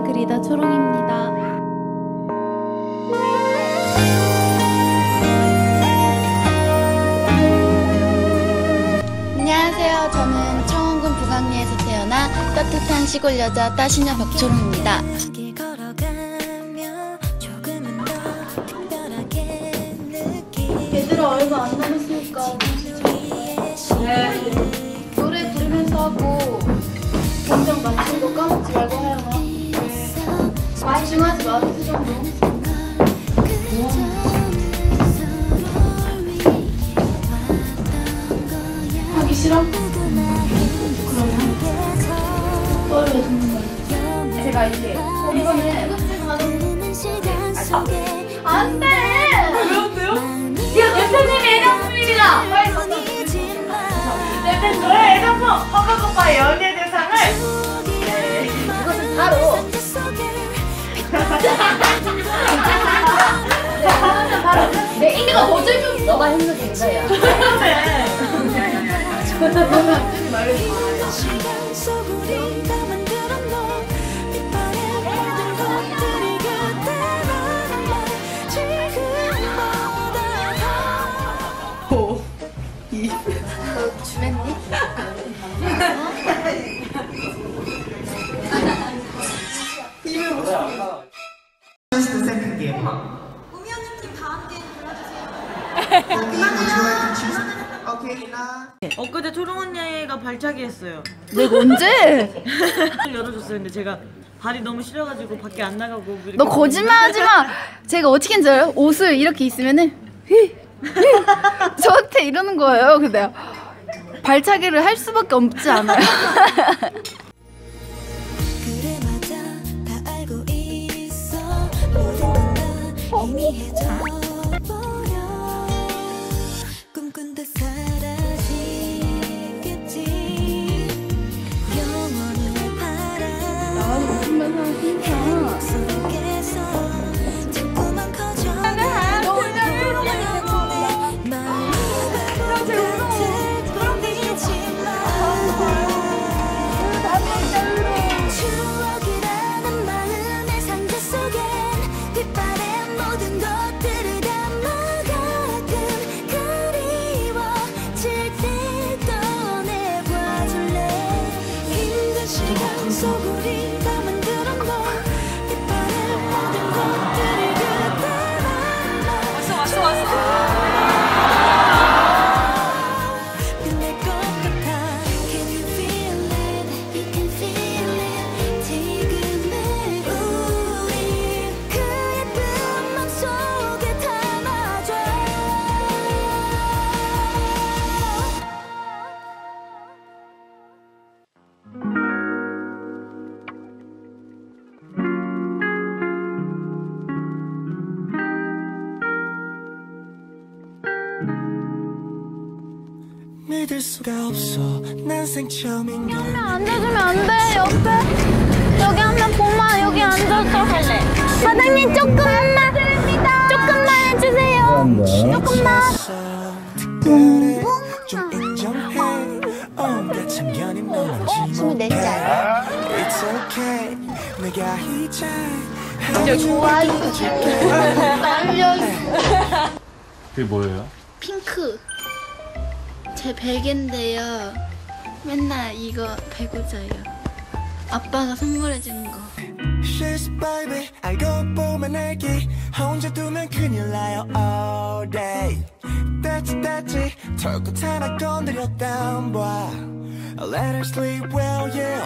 핑크 리더 초롱입니다. 안녕하세요. 저는 청원군 북악리에서 태어나 따뜻한 시골 여자 따시녀 박초롱입니다. 얘들아 얼마 안 남았으니까 노래 부르면서 하고 감정 맞춘 거 까먹지 말고 하여라. 집중하지 마. 그 정도. 하기 싫어? 그러면 너를 왜 듣는 거야? 제가 이제 이번에 안 돼! 왜요? 이거 대표님의 애정품입니다! 빨리 갖다 대표님 저의 애정품! 허가오빠 연예 대상을! 네, 이것은 바로 내 인기가 더 재미없어! 너가 했는 게 이거야. 그러면 뜨지 말래줘. 너 주맨니? 입을 못 써. 엊그제 초롱 언니가 발차기 했어요. 내가 언제? 열어줬어요. 근데 제가 발이 너무 시려가지고 밖에 안 나가고. 너 거짓말하지 마. 제가 어떻게 했는지 알아요? 옷을 이렇게 있으면은 저한테 이러는 거예요. 근데 발차기를 할 수밖에 없지 않아요? 믿을 수가 없어. 난생 처음인 걸. 앉아주면 안 돼. 옆에 여기 한 명 보마. 여기 앉아서 할래. 사장님 조금만 해주세요. 조금만. 좀 인정해. 온갖 참견이 너무 24살. It's okay. 내가 이제 저 좋아요. 딸려. 그게 뭐예요? 핑크. 제 베개인데요. 맨날 이거 베고 자요. 아빠가 선물해준 거. She's baby. 알고 보면 애기. 혼자 두면 큰일 나요 all day. 됐지 털끝 하나 건드렸단 봐. Let her sleep well yeah.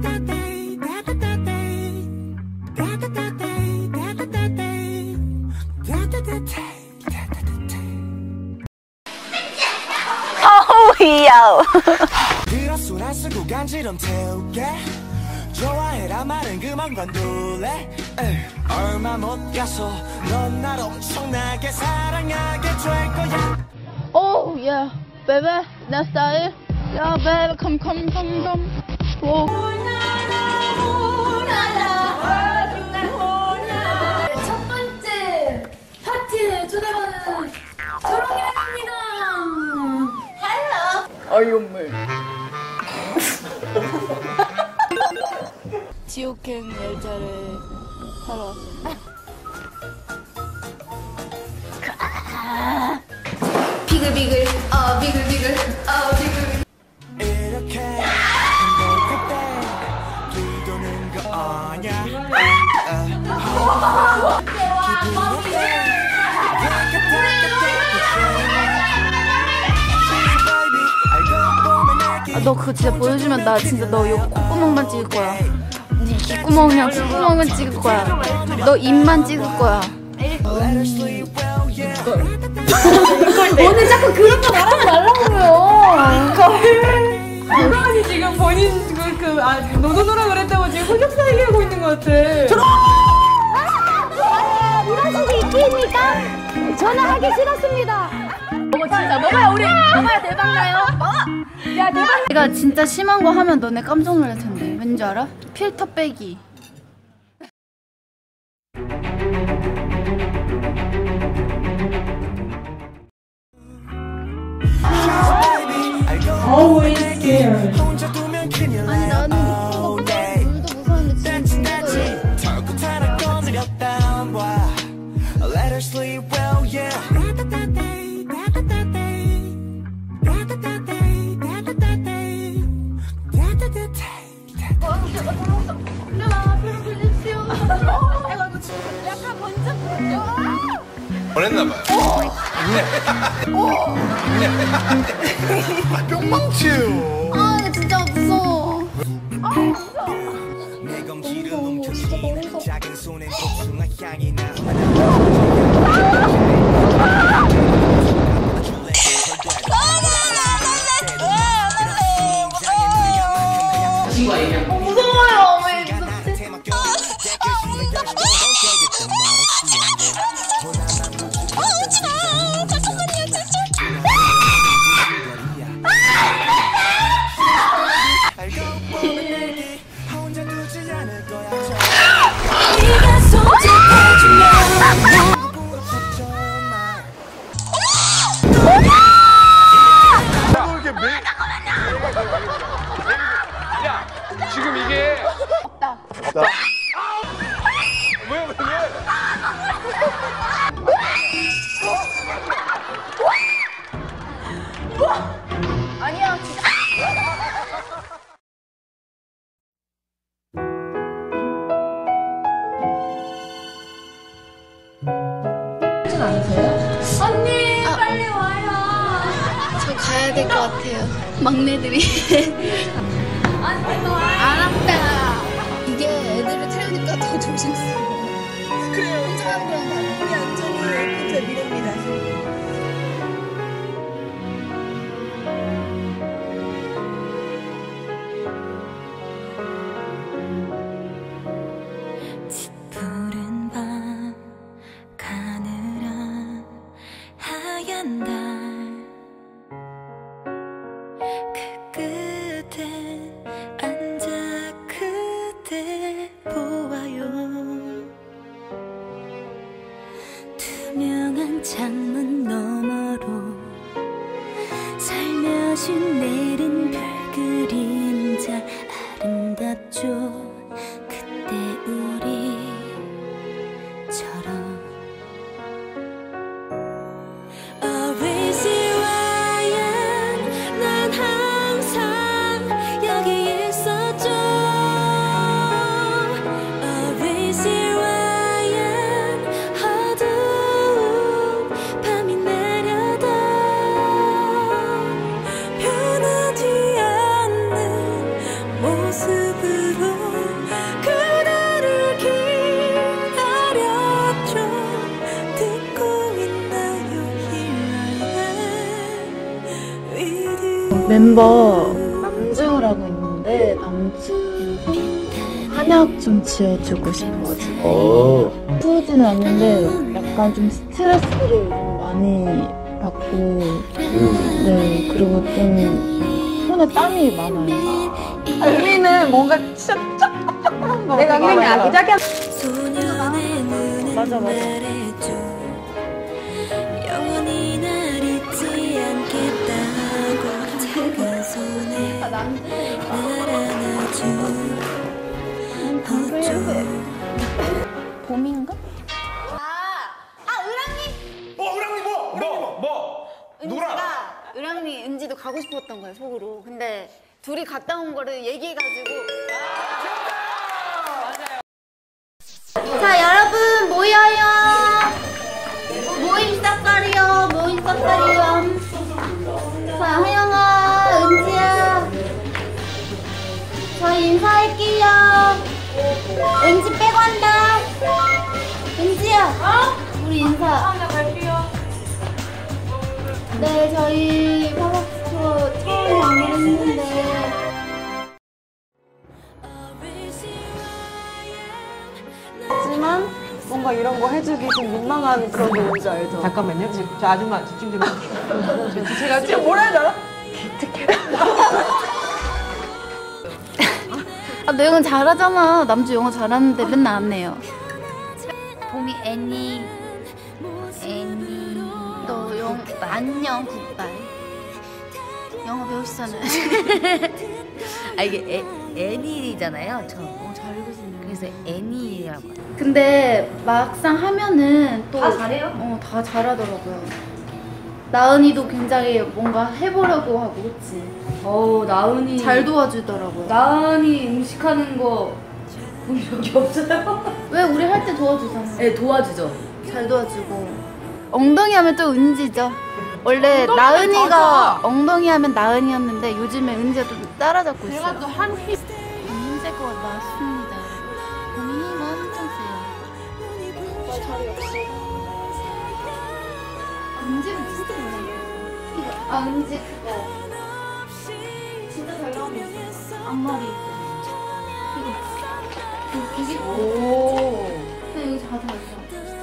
어우야. 들어술 안 쓰고 간지럼 태울게. 좋아해라 말은 그만 관둘래. 얼마 못 가서 넌 날 엄청나게 사랑하게 될 거야. Oh yeah, baby, 내 스타일. Yeah, baby, come. 오. 첫 번째 파티에 초대받은 초롱이입니다. 헬로. 어이없물. 지옥행 열차를 타러 왔습니다. 비글비글, 비글비글, 비글비글. 이렇게 행복할 때 뒤도는 거 아냐 너 그거 진짜 보여주면 나 진짜 너 요 콧구멍만 찍을 거야. 네 귓구멍이랑 콧구멍만 찍을 거야. 너 입만 찍을 거야. 오늘 자꾸 그런 거 말하지 말라고요. 아니 지금 본인 노노노라 그랬다고 지금 흑역사 얘기하고 있는 것 같아. 이런 식이 있습니까? 전화하기 싫었습니다. 진짜 먹어야 우리 먹어야 대박 나요. 야 대박. 내가 진짜 심한 거 하면 너네 깜짝 놀랄 텐데. 왠지 알아? 필터 빼기. Always scared. 아니 나는 물도 무서운데 지금 진짜 Let her sleep well, yeah. 보냈나봐요. 뿅망치예요. 아 이거 진짜 무서워. 내 검지를 움켜쥐는 작은 손엔 복숭아 향이 나. 무서워요. 왜 야, 지금 이게 없다. 왜? 아니야 진짜. 언니 빨리 와요. 저 가야 될 것 같아요. 막내들이. 알았다. 이게 애들을 태우니까 더 조심스러워. 그래요. 혼자 하는 거랑 달라. 우리 안전이 제 미래입니다. 푸른 밤 가늘한 하얀 달 그 끝에 앉아 그댈 보아요. 투명한 창문 너머로 살며시 내린 별 그림자 아름답죠. 그때 우리처럼 Always Ryan 난 항상 여기 있었죠. Always Ryan 어두운 밤이 내려도 변하지 않는 모습으로 그대를 기다렸죠. 듣고 있나요? Here I am with you. 멤버 남증을 하고 있는데 남증 한약 좀 지어주고 싶어가지고 풀지는 않는데 약간 좀 스트레스를 좀 많이 받고 네 그리고 좀 손에 땀이 많아요. 의미는 뭔가 진짜 쫙쫙쫙한 거. 내가 굉장히 아기자기한. 소년의 눈은 맞아. 말해줘. 영원히 날 잊지 않겠다고 작은 손에 날 안아줘. 봄인가? 누구랑? 은지, 은지도 가고 싶었던 거예요, 속으로. 근데 둘이 갔다 온 거를 얘기해가지고. 자, 여러분 모여요. 모임 싹가리요. 모임 싹가리요. 자, 하영아, 은지야. 저희 인사할게요. 은지 빼고 한다. 은지야. 우리 인사. 나 갈게요. 네, 저희 팝업 투어 처음 방문했는데. 하지만 뭔가 이런 거 해주기 좀 민망한 그런 게 뭔지 알죠? 잠깐만요. 저 아줌마 집중 좀 해주세요. 제가 지금 뭐라 해야 되나? 아, 너 영어 잘하잖아. 남주 영어 잘하는데 맨날 안 내요. 봄이 애니. 너 안녕 굿바이. 영어 배우시잖아요. 아 이게 애니잖아요. 저. 잘 읽으시네. 그래서 애니라고. 근데 막상 하면은 또 다 잘해요? 다 잘하더라고요. 나은이도 굉장히 뭔가 해보려고 하고, 그치? 나은이. 잘 도와주더라고요. 나은이 음식하는 거 본 적이 없어요? 왜 우리 할 때 도와주잖아. 네, 도와주죠. 잘 도와주고. 엉덩이 하면 또 은지죠. 원래 나은이가 엉덩이 하면 나은이였는데 요즘에 은지가 좀 따라잡고 있어요. 제가 또 한 힙. 힘들 것 같습니다. 봄이 힘 엄청 세요. 나 자리 없어. 은지는 진짜 잘나요. 아, 은지 그거 진짜 잘 나오고 있어. 앞머리 이거 이게 오. 근데 여기 다 들어있어.